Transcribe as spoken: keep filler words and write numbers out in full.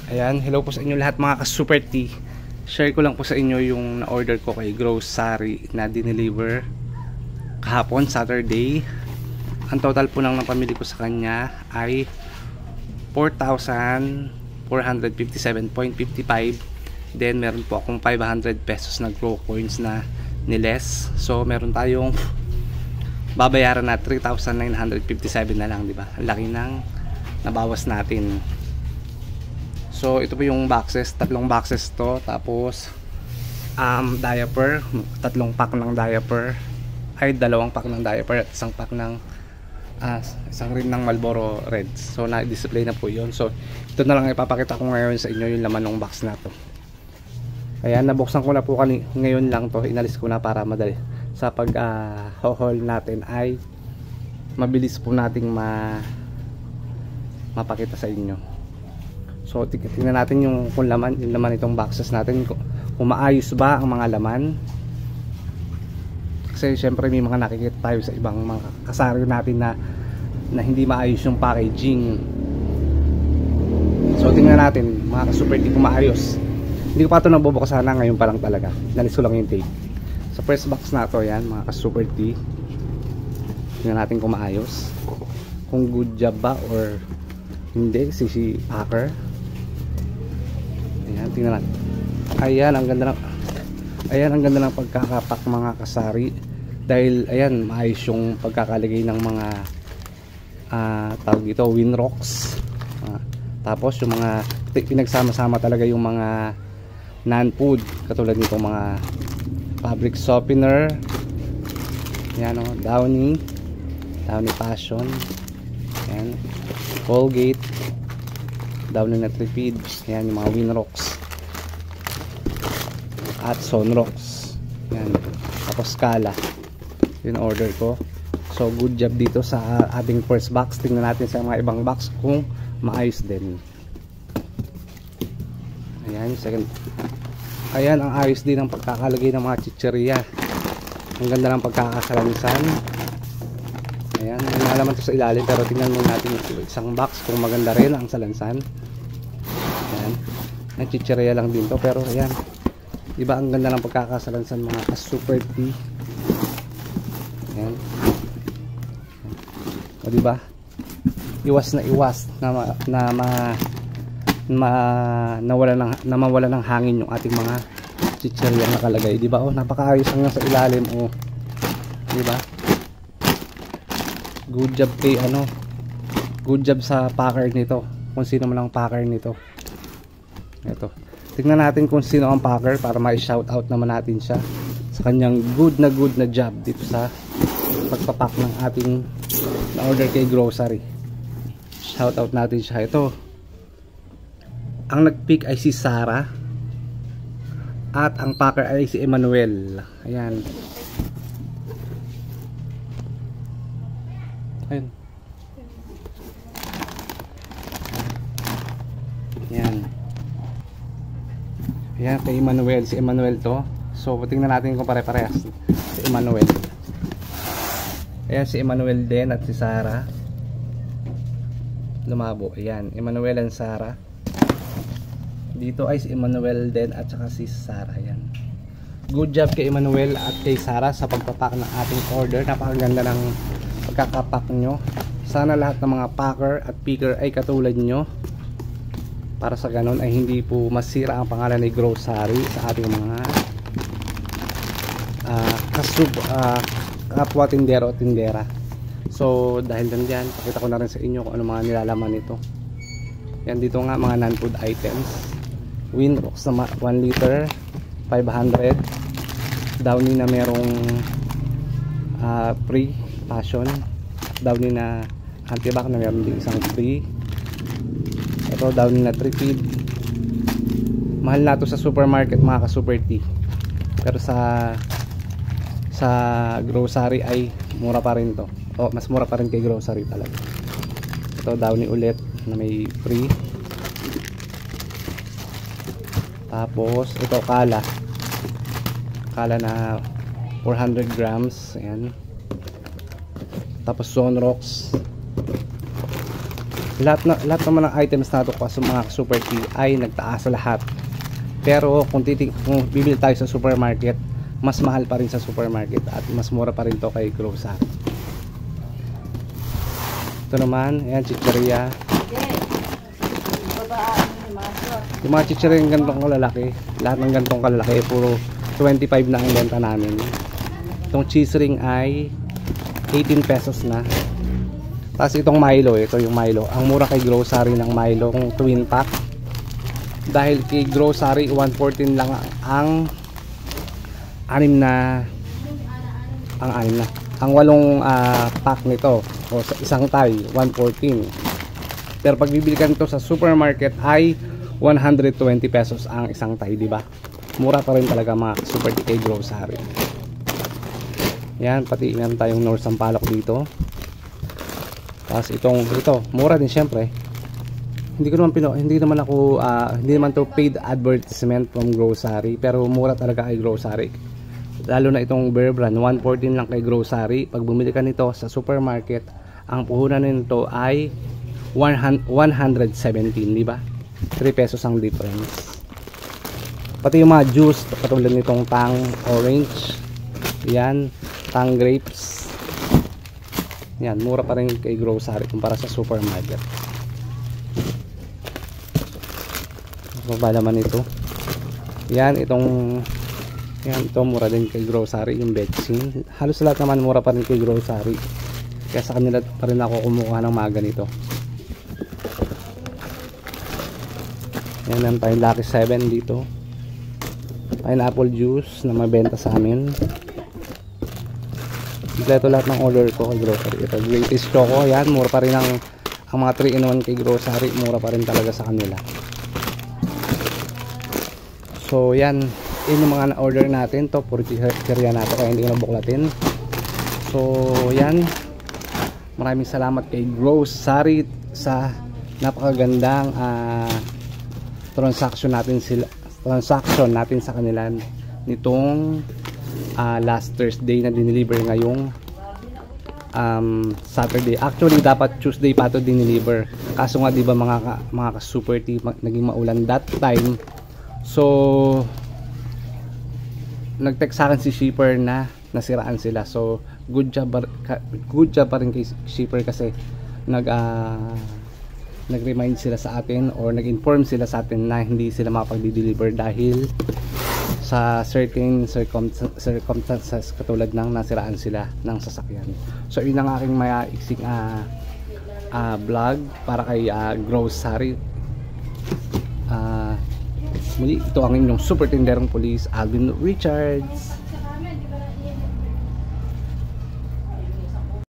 Ayan, hello po sa inyo lahat mga ka-Super T. Share ko lang po sa inyo yung na-order ko kay Grocery na dineliver kahapon, Saturday. Ang total po lang ng pamili ko sa kanya ay four thousand four hundred fifty-seven point five five. Then meron po akong five hundred pesos na Grow Coins na niles. So meron tayong babayaran na three thousand nine hundred fifty-seven na lang, di ba? Ang laki ng nabawas natin. So ito po yung boxes, tatlong boxes to, tapos um, diaper, tatlong pack ng diaper, ay dalawang pack ng diaper at isang pack ng uh, isang rin ng Marlboro Reds. So na-display na po yun. So ito na lang ipapakita ko ngayon sa inyo yung laman ng box na to. Ayan, nabuksan ko na po kani ngayon lang to, inalis ko na para madali sa pag uh, haul natin ay mabilis po nating ma mapakita sa inyo. So tingnan natin yung kung laman, yung laman itong boxes natin, kung, kung maayos ba ang mga laman. Kasi syempre may mga nakikita tayo sa ibang mga kasaryo natin na, na hindi maayos yung packaging. So tingnan natin mga ka-Super T kung maayos. Hindi ko pa ito nabubuksan na, ngayon pa lang talaga. Nalis ko lang yung tape. Sa first box na to, yan mga ka-Super T. Tingnan natin kung maayos, kung good job ba or hindi si si packer. Ayan, tingnan natin. Ayan, ang ganda ng Ayan, ang ganda ng pagkakapak mga kasari. Dahil ayan, maayos yung pagkakalagay ng mga uh, tawag dito, Winrox. Uh, tapos yung mga pinagsama-sama talaga yung mga non-food, katulad nito mga fabric softener. Ayan, oh, Downy, Downy Passion. Ayan, Colgate, Downy na Tripid. Ayan, yung mga Winrox at Sonrox. Ayan, tapos Scala yung order ko. So good job dito sa ating first box. Tingnan natin sa mga ibang box kung maayos din. Ayan, second. Ayan, ang ayos din ang pagkakalagay ng mga chicheria. Ang ganda ng pagkakasalansan. Ayan, may nalaman to sa ilalim, pero tingnan muna natin yung isang box kung maganda rin ang salansan. Ayan, ang chicheria lang din to, pero ayan, diba ang ganda ng pagkakasalansan mga ka-Super T. Ayan, o diba, iwas na iwas na ma, na ma, ma nawala ng na mawala ng hangin yung ating mga chicheria nakalagay, diba? Oh, napakaayos ang nasa ilalim, oh, diba? Good job kay ano, good job sa packer nito, kung sino man ang packer nito. Ito, tingnan natin kung sino ang packer para ma-shout out naman natin siya sa kanyang good na good na job dito sa pagpapak ng ating na-order kay Grocery. Shout out natin siya. Ito, ang nag-pick ay si Sarah at ang packer ay si Emmanuel. Ayan. Ayun. Ayan. Ayan, kay Emmanuel. Si Emmanuel to. So, tingnan natin kung pare-parehas. Si Emmanuel. Ayan, si Emmanuel din at si Sarah. Lumabo. Ayan, Emmanuel and Sarah. Dito ay si Emmanuel din at saka si Sarah. Ayan. Good job kay Emmanuel at kay Sarah sa pagpapak ng ating order. Napakaganda ng pagkakapak nyo. Sana lahat ng mga packer at picker ay katulad nyo, para sa ganun ay hindi po masira ang pangalan ni Grocery sa ating mga uh, kasub uh, kapwa tindero o tindera. So dahil dyan, pakita ko na rin sa inyo kung ano mga nilalaman nito. Yan, dito nga mga non-food items. Winrox na one liter, five hundred. Downy na merong uh, free Passion. Downy na antibac na meron din isang free. Ito, Downy na Tripid. Mahal na to sa supermarket mga ka-Super T, pero sa sa Grocery ay mura pa rin to. O, mas mura pa rin kay Grocery talaga. Ito, Downy ulit na may free. Tapos ito, Kala Kala na four hundred grams. Ayan. Tapos Sonrox. lahat, na, lahat naman ng items na ito sa mga Super T ay nagtaas sa lahat. Pero kung, titing, kung bibili tayo sa supermarket, mas mahal pa rin sa supermarket at mas mura pa rin to kay grocery. Ito naman, ayan, chicheria. Yung mga chicheria yung gantong kalalaki, lahat ng gantong kalalaki puro twenty-five na ang benta namin. Itong cheese ring ay eighteen pesos na. Tapos itong Milo, ito yung Milo, ang mura kay grocery ng Milo kung twin pack. Dahil kay grocery one fourteen lang ang anim na ang anim na ang walong uh, pack nito o sa isang tay one fourteen. Pero pag bibili ka nito sa supermarket ay one hundred twenty pesos ang isang tay, di ba? Mura pa rin talaga mga Super T K grocery. Yan, pati meron tayong North Sampaloc dito. Tapos itong ito, mura din syempre. Hindi ko naman pino, hindi naman ako uh, hindi naman to paid advertisement from grocery, pero mura talaga kay grocery. Lalo na itong Bear Brand, one fourteen lang kay grocery. Pag bumili ka nito sa supermarket, ang puhunan nito ay one hundred seventeen, di ba? three pesos ang difference. Pati yung mga juice katulad nitong Tang Orange, yan, Tang Grapes, yan, mura pa rin kay grocery kumpara sa supermarket. Baba naman ito, yan, itong yan, ito mura din kay grocery, yung Betsin. Halos lahat naman mura pa rin kay grocery, kaya sa kanila pa rin ako kumukuha ng mga ganito. Yan, meron tayong Lucky seven dito, pineapple juice na mabenta sa amin. Ito lahat ng order ko kay grocery. Ito, Greatest Choco, yan, mura pa rin ang, ang mga three in one kay grocery, mura pa rin talaga sa kanila. So yan, yun yung mga na-order natin. To, puro chicheria natin kaya hindi ko nabuklatin. So yan, maraming salamat kay grocery sa napakagandang uh, transaction natin sila transaction natin sa kanila nitong uh, last Thursday na dineliver ngayong um, Saturday. Actually dapat Tuesday pa to dineliver, kaso nga diba mga mga Super T naging maulan that time. So nag-text sa akin si shipper na nasiraan sila. So good job good job pa rin kay shipper kasi nag uh, nag-remind sila sa atin or nag-inform sila sa atin na hindi sila mapag-deliver dahil sa certain circumstances katulad ng nasiraan sila ng sasakyan. So yun ang aking maiksing uh, uh, vlog para kay uh, grocery. Uh, muli, ito ang inyong super tinderong police, Alvin Richards.